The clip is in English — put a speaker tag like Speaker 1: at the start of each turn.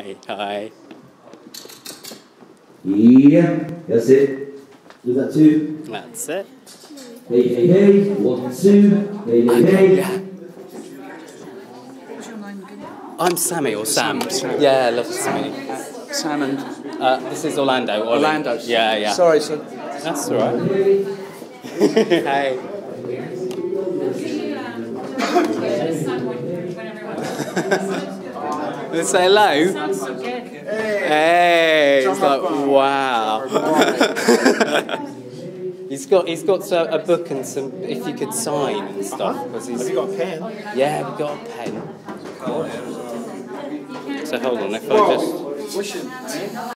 Speaker 1: Hey, hi.
Speaker 2: Yeah, that's it. Do that too.
Speaker 1: That's it.
Speaker 2: Hey, hey, hey. 1, 2. Hey, hey, hey.
Speaker 1: Yeah.
Speaker 3: What's your name again?
Speaker 1: I'm Sammy or Sam.
Speaker 3: Sam.
Speaker 1: Yeah, lovely to meet you.
Speaker 3: Sam and
Speaker 1: This is Orlando. Ollie.
Speaker 3: Orlando.
Speaker 1: Yeah, yeah.
Speaker 3: Sorry, sir.
Speaker 1: That's all right. Hey. Let's say hello. Hey, it's like wow. He's got a book and some, if you could sign and stuff. Have
Speaker 4: you got a pen?
Speaker 1: Yeah, we've got a pen. So hold on, if I just.